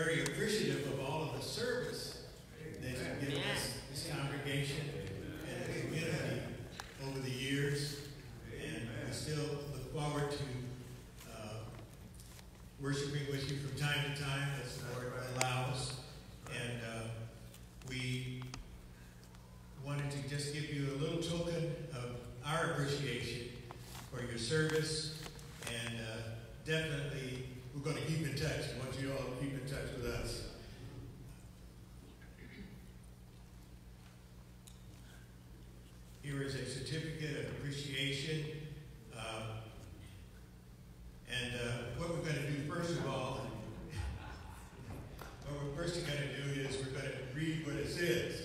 very appreciative of all of the service that you've given us, this congregation and the community over the years. And we still look forward to worshiping with you from time to time as the Lord allows. And we wanted to just give you a little token of our appreciation for your service. And definitely, we're going to keep in touch. I want you all to keep in touch with us. Here is a certificate of appreciation. What we're going to do first of all, is we're going to read what it says.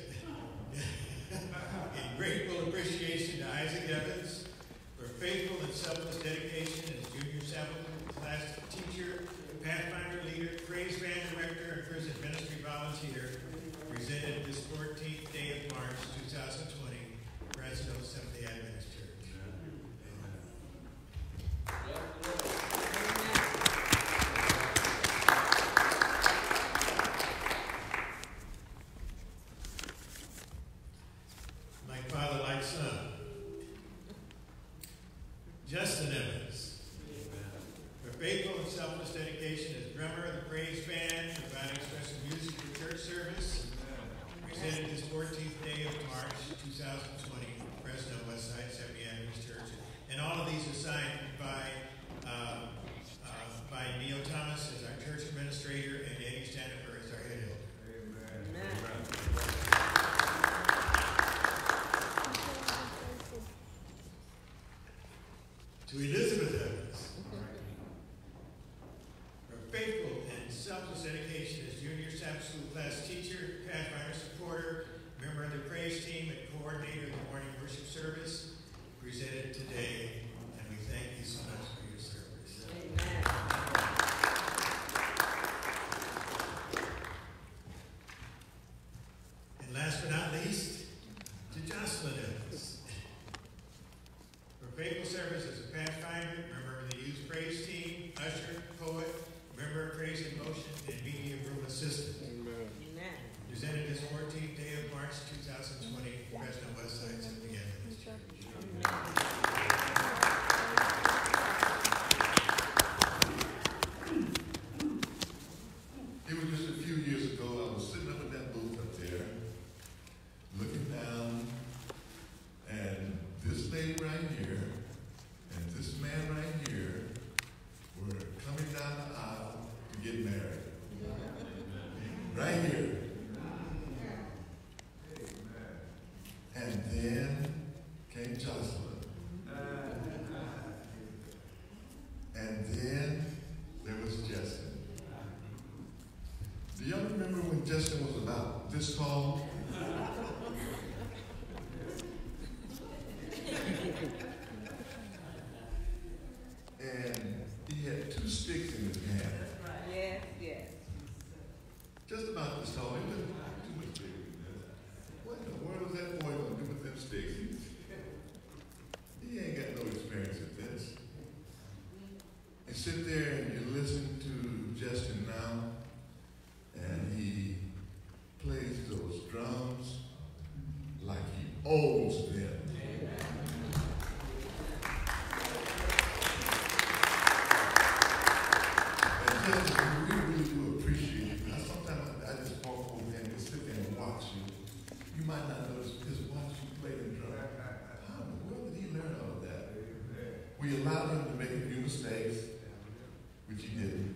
In grateful appreciation to Isaac Evans for faithful and selfless dedication as junior Sabbath class teacher, Pathfinder leader, praise band director, and prison ministry volunteer, presented this 14th day of March 2020, Fresno Seventh-day Adventist Church. Like father, like son. Justin Evans, for faithful and selfless dedication as drummer of the praise band, providing special music for church service, presented this 14th day of March 2020, Fresno Westside Seventh-day Adventist Church. And all of these are signed by Neil Thomas as our church administrator and Eddie Stanifer as our head elder. Amen. To Elizabeth Evans, for faithful and selfless dedication as junior Sabbath school class teacher, Pathfinder supporter, member of the praise team, and coordinator of the morning worship service, presented today, and we thank you so much for your service. Amen. And last but not least, to Jocelyn Evans, for faithful service as a Pathfinder, member of the youth praise team, usher, poet, member of Praise in Motion, and media room assistant. Amen. Presented this 14th day of March 2020, Fresno Westside Seventh-day Adventist Church. It was just a few years ago, I was sitting up in that booth up there, looking down, and this lady right here and this man right here were coming down the aisle to get married. Right here. And then came Jocelyn. And then there was Justin. Do y'all remember when Justin was about this tall? And he had 2 sticks in his hand. Yes, yes. Just about this tall. He wasn't too much bigger than this. What in the world is that boy going to do with them sticks? He ain't got no experience with this. You sit there and you listen to Justin now, and he plays those drums like he owns them. And Justin, we really do appreciate it. Now, sometimes I just walk over there and just sit there and watch you. You might not notice, just watch you play the drum. How in the world did he learn all of that? We allowed him to make a few mistakes, which he didn't.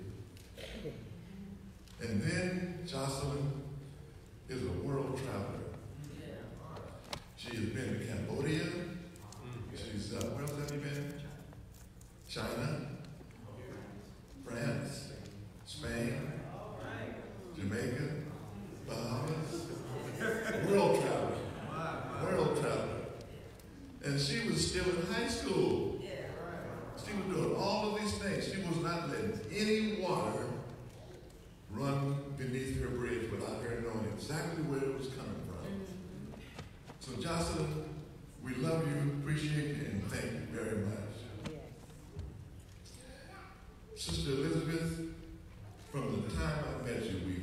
And then Jocelyn is a world traveler. She has been to Cambodia. She's, where else have you been? China, France, Spain, Jamaica, Bahamas. World traveler. World traveler. And she was still in high school. She was doing all of these things. She was not letting any water run beneath her bridge without her knowing exactly where it was coming from. So Jocelyn, we love you, appreciate you, and thank you very much. Sister Elizabeth, from the time I met you, we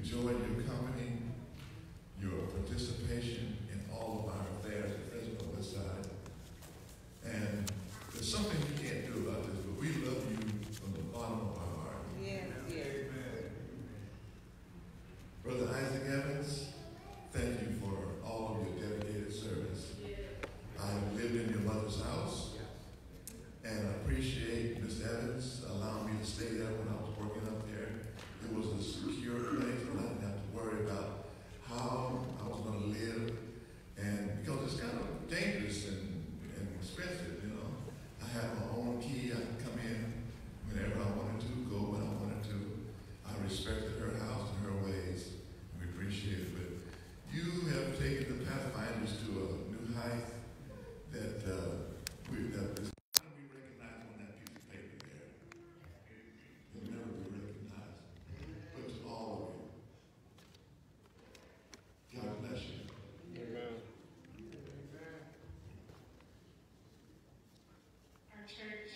enjoyed your company, your participation in all of our affairs at Fresno Westside. And there's something you can't do about this, but we love you from the bottom of our heart. Yes, yes. Brother Isaac Evans, thank you for all of your dedicated service. I lived in your mother's house, and I appreciate Miss Evans allowing me to stay there when I was working up there. It was a secure place, and I didn't have to worry about how I was going to live, and because it's kind of dangerous and expensive, you know. I have my own key. I can come in whenever I wanted to, go when I wanted to. I respected her house and her ways, and we appreciate it. But you have taken the Pathfinders to a new height that we recognize on that piece of paper there. You'll never be recognized. But to all of you, God bless you. Amen. Our church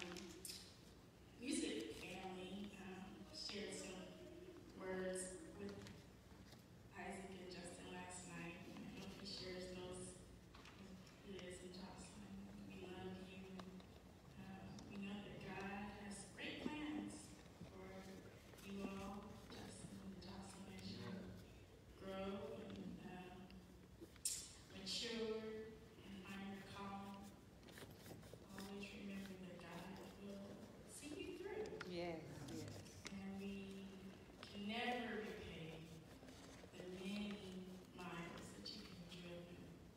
music family shared some words with Isaac and Justin last night. I don't know if he shares those with Liz and Jocelyn. We love you. We know that God has great plans for you all, Justin and Jocelyn, as you grow and mature and find your calling. Always remember that God will see you through. Yes, yes. And we can never repay the many miles that you have driven.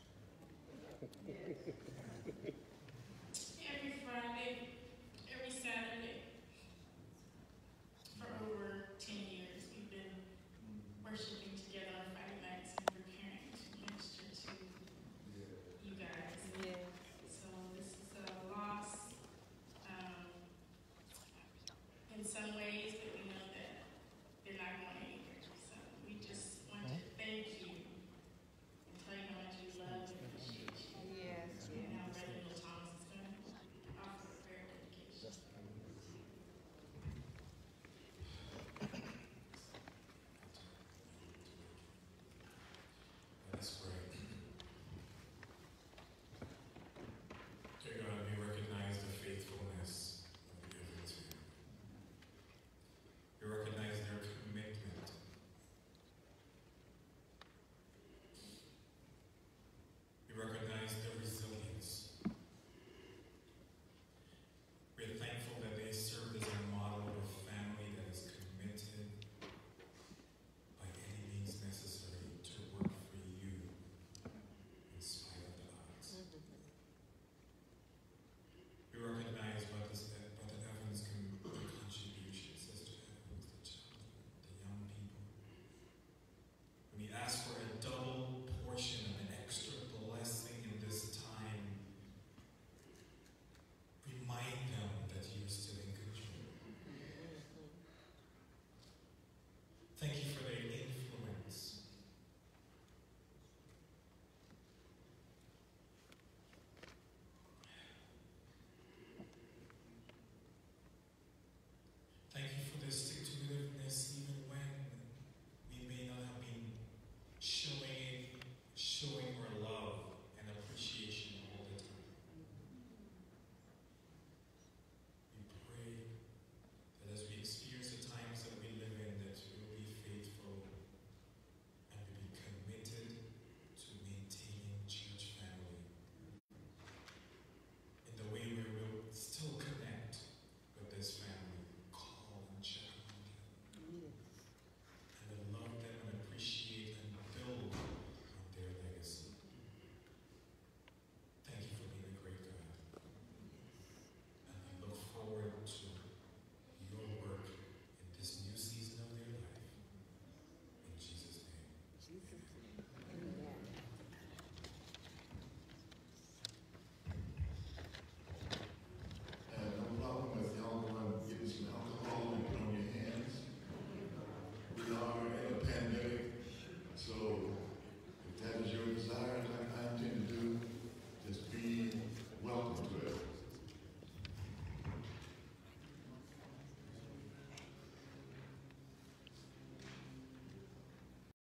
Every Friday, every Saturday, for over 10 years, we've been worshiping together on Friday nights and preparing to minister to you guys. Yes. So this is a loss in some ways.